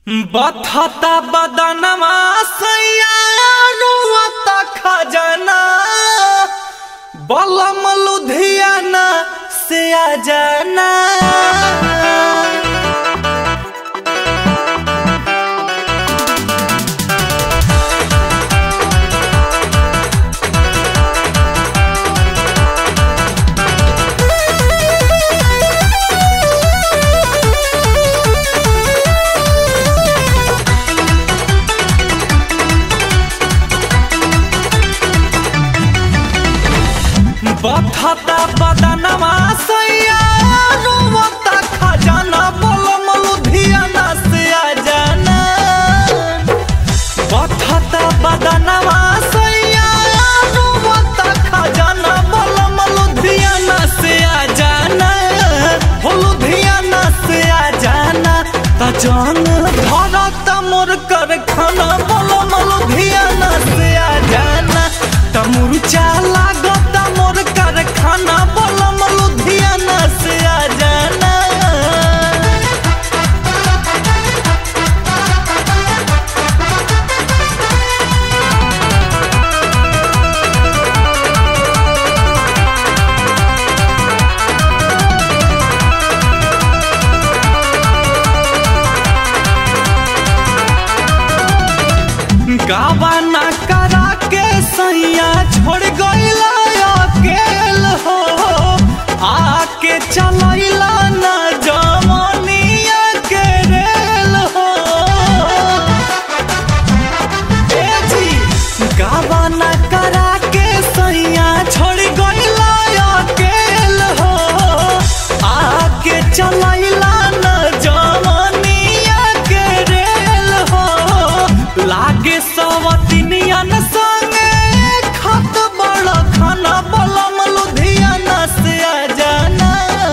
बथता बदनमा सैयानुवता खजाना बलम लुधियाना से आ जाना। बथता बदनमा सैयानुवता खजाना बलम लुधियाना से आ जाना। बथता बदनमा सैयानुवता खजाना बलम लुधियाना से आ जाना। हो लुधियाना से आ जाना त जान धरत मोर कर खाना बलम लुधियाना से आ जाना। त मुरचा लागत मोर कर खाना बलम लुधियाना से आ जाना। गावा ना करा के सैया छोड़ गइला अकेल हो। आके चलैला ना जमनिया के रेल हो। ए जी गावा ना करा के सैया छोड़ गइला अकेल हो। आके चलैला ना जमनिया के रेल हो। लागे सवतिनियन संगे खत बड़ खाना बलम लुधियाना से आ जाना।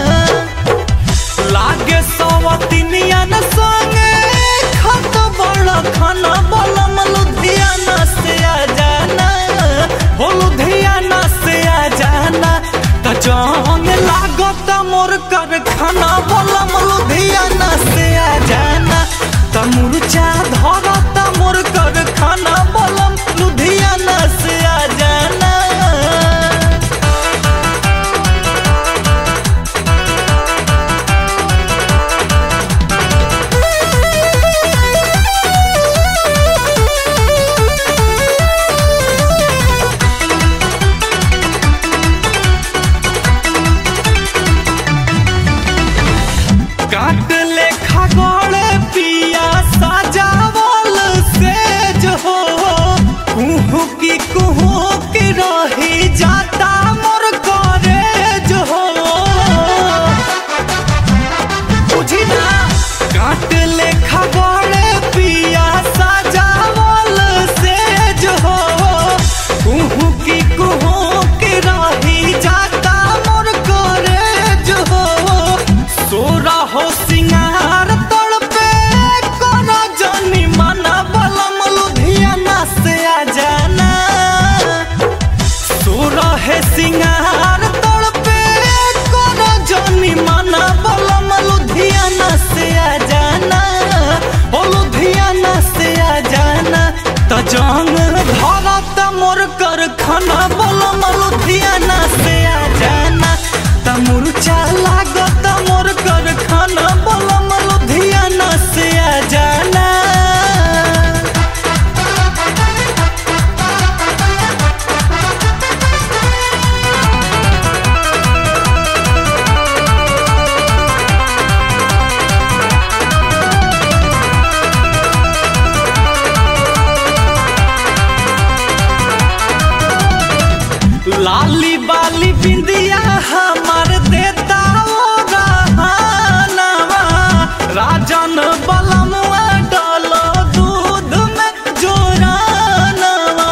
लागे सवतिनियन संगे खत बड़ खाना बलम लुधियाना से आ जाना। हो लुधियाना से आ जाना त जंग लागत मोर कर खाना बलम लुधियाना से आ जाना। त मुरचा धरत मोर कर खाना बलम लुधियाना से आ जाना। काट लेखा गड़े पिया सजावल सेज हो। कुहू की रही जाता मोर करेज हो। बुझी ना काट लेखा गड़े पिया सजावल सेज हो। कुहू की रही जाता मोर करेज हो। सोरा हो सिंगार तड़पे कोना जानी माना बलम लुधियाना से आ जाना। सोरा है सिंगार तड़पे कोना जानी माना बलम लुधियाना से आ जाना। ओ लुधियाना से आ जाना त जंग धरत मोर कर खाना बलम लुधियाना से आ जाना। त मुरचा लागत मोर कर खाना बलम लुधियाना से आ जाना। लाली बाली बिंदिया हमार देता ओ रहानवा। राजन बलमुआ डालो दूध में जोरानवा।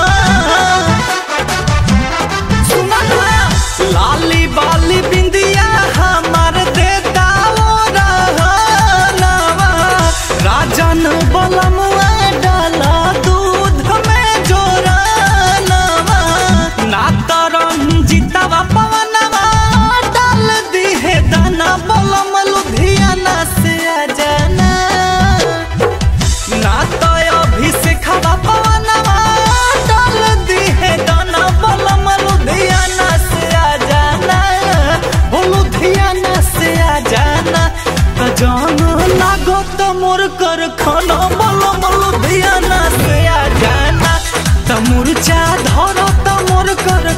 सुना ना लाली बाली बिंदिया हमार देता ओ रहानवा। राजन बलमुआ डालो दूध में जोरानवा। ना तरंजितवा पवनवा लागो तो मोर कर खाना बलम लुधियाना से आ जाना। तमुर्चा धरो तो मोर कर